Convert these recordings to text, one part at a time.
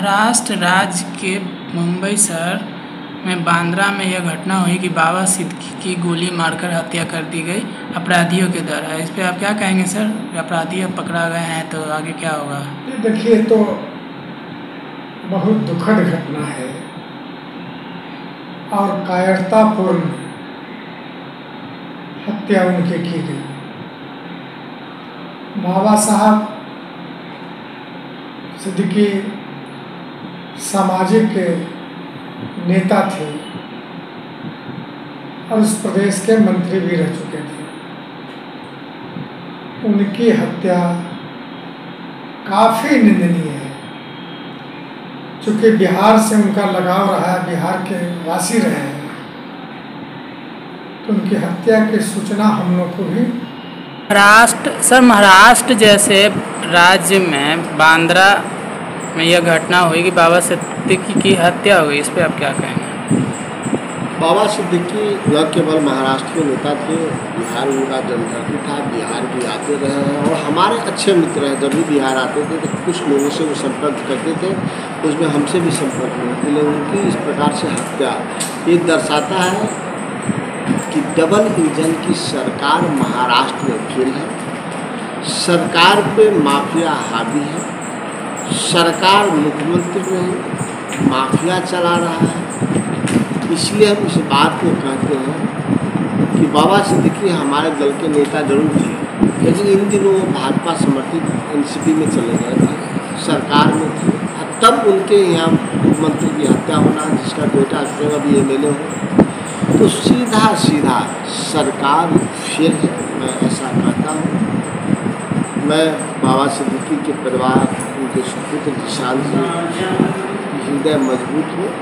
महाराष्ट्र राज्य के मुंबई शहर में बांद्रा में यह घटना हुई कि बाबा सिद्दीकी की गोली मारकर हत्या कर दी गई अपराधियों के द्वारा। इस पे आप क्या कहेंगे सर? अपराधी अब पकड़ा गए हैं तो आगे क्या होगा? देखिए, तो बहुत दुखद घटना है और कायरतापूर्ण हत्या उनकी की गई। बाबा साहब सिद्दीकी सामाजिक नेता थे और उस प्रदेश के मंत्री भी रह चुके थे। उनकी हत्या काफ़ी निंदनीय है। चूँकि बिहार से उनका लगाव रहा है, बिहार के वासी रहे हैं, तो उनकी हत्या की सूचना हम लोग को भी महाराष्ट्र जैसे राज्य में बांद्रा में यह घटना हुई कि बाबा सिद्दीकी की हत्या हुई, इस पे आप क्या कहेंगे? बाबा सिद्दीकी न केवल महाराष्ट्र के नेता थे, बिहार उनका जन्मधर्ती था, बिहार भी आते रहे हैं और हमारे अच्छे मित्र हैं। जब भी बिहार आते थे तो कुछ लोगों से वो संपर्क करते थे, उसमें हमसे भी संपर्क हुआ। इसलिए उनकी इस प्रकार से हत्या ये दर्शाता है कि डबल इंजन की सरकार महाराष्ट्र में फेल है। सरकार पे माफिया हावी है। सरकार मुख्यमंत्री में माफिया चला रहा है। इसलिए हम इस बात को कहते हैं कि बाबा सिद्दीकी हमारे दल के नेता जरूर थे, लेकिन इन दिनों वो भाजपा समर्थित एनसीपी में चले गए थे, सरकार में थे। तब उनके यहाँ मुख्यमंत्री की हत्या होना, जिसका बेटा स्वयं अभी एमएलए हो, तो सीधा सीधा सरकार फेल है। मैं ऐसा कहता हूँ। मैं बाबा सिद्दीकी के परिवार, उनके सुपुत्र विशाल से हृदय मजबूत हो,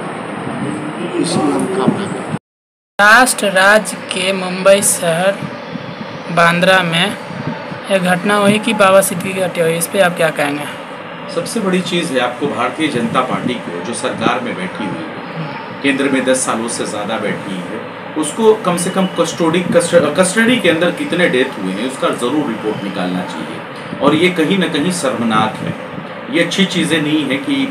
इसलिए हम कामना करते हैं। महाराष्ट्र राज्य के मुंबई शहर बांद्रा में यह घटना हुई कि बाबा सिद्दीकी की हत्या हुई, इस पे आप क्या कहेंगे? सबसे बड़ी चीज़ है, आपको भारतीय जनता पार्टी को जो सरकार में बैठी हुई है, केंद्र में 10 सालों से ज़्यादा बैठी है, उसको कम से कम कस्टडी के अंदर कितने डेथ हुए हैं उसका ज़रूर रिपोर्ट निकालना चाहिए। और ये कहीं ना कहीं शर्मनाक है। ये अच्छी चीज़ें नहीं है कि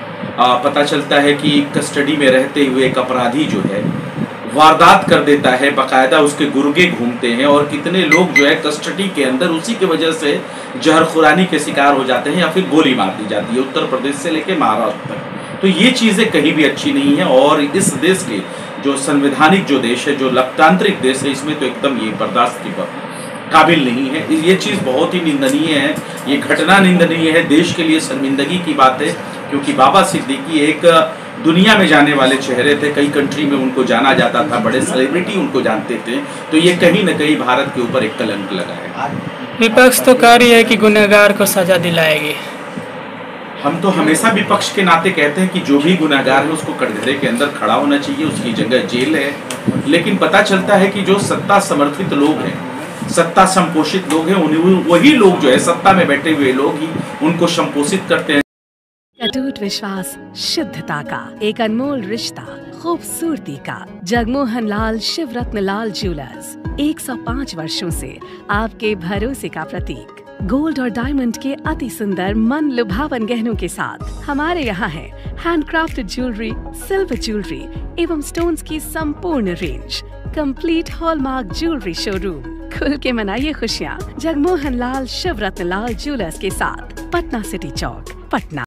पता चलता है कि कस्टडी में रहते हुए एक अपराधी जो है वारदात कर देता है, बाकायदा उसके गुर्गे घूमते हैं और कितने लोग जो है कस्टडी के अंदर उसी की वजह से जहरखुरानी के शिकार हो जाते हैं या फिर गोली मार दी जाती है, उत्तर प्रदेश से लेकर महाराष्ट्र तक। तो ये चीज़ें कहीं भी अच्छी नहीं है और इस देश के जो संवैधानिक जो देश है, जो लोकतांत्रिक देश है, इसमें तो एकदम ये बर्दाश्त की काबिल नहीं है। ये चीज़ बहुत ही निंदनीय है, ये घटना निंदनीय है, देश के लिए शर्मिंदगी की बात है, क्योंकि बाबा सिद्दीकी एक दुनिया में जाने वाले चेहरे थे। कई कंट्री में उनको जाना जाता था, बड़े सेलिब्रिटी उनको जानते थे। तो ये कहीं न कहीं भारत के ऊपर एक कलंक लगा है। विपक्ष तो कह रही है कि गुनहगार को सजा दिलाएगी। हम तो हमेशा विपक्ष के नाते कहते हैं कि जो भी गुनहगार है उसको कटघरे के अंदर खड़ा होना चाहिए, उसकी जगह जेल है। लेकिन पता चलता है कि जो सत्ता समर्थित लोग हैं, सत्ता संपोषित लोग हैं, वही लोग जो है सत्ता में बैठे हुए लोग ही उनको संपोषित करते हैं। अटूट विश्वास, शुद्धता का एक अनमोल रिश्ता, खूबसूरती का। जगमोहन लाल शिवरत्न लाल ज्वेलर्स 105 वर्षों से आपके भरोसे का प्रतीक। गोल्ड और डायमंड के अति सुंदर मन लुभावन गहनों के साथ हमारे यहाँ है हैंडक्राफ्टेड ज्वेलरी, सिल्वर ज्वेलरी एवं स्टोन्स की संपूर्ण range. Complete hallmark jewellery showroom. खुल के मनाइए खुशियाँ जगमोहन लाल शिवरत्न लाल ज्वेलर्स के साथ, पटना सिटी चौक, पटना।